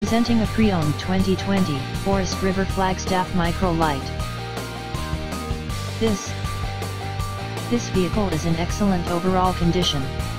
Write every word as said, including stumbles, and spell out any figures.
Presenting a pre-owned twenty twenty Forest River Flagstaff Micro Light. This This vehicle is in excellent overall condition.